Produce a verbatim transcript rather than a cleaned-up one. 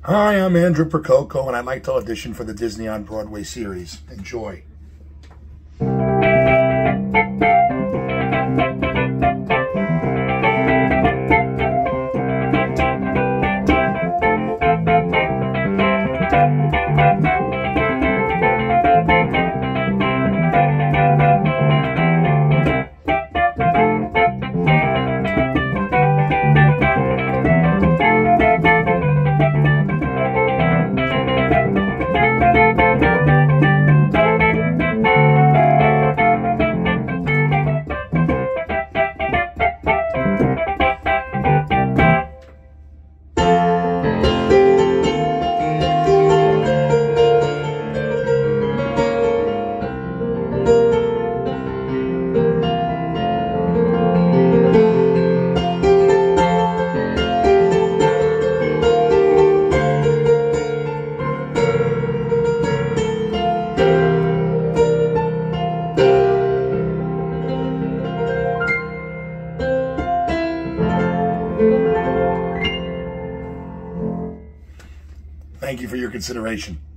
Hi, I'm Andrew Percoco, and I'd like to audition for the Disney on Broadway series. Enjoy. Thank you for your consideration.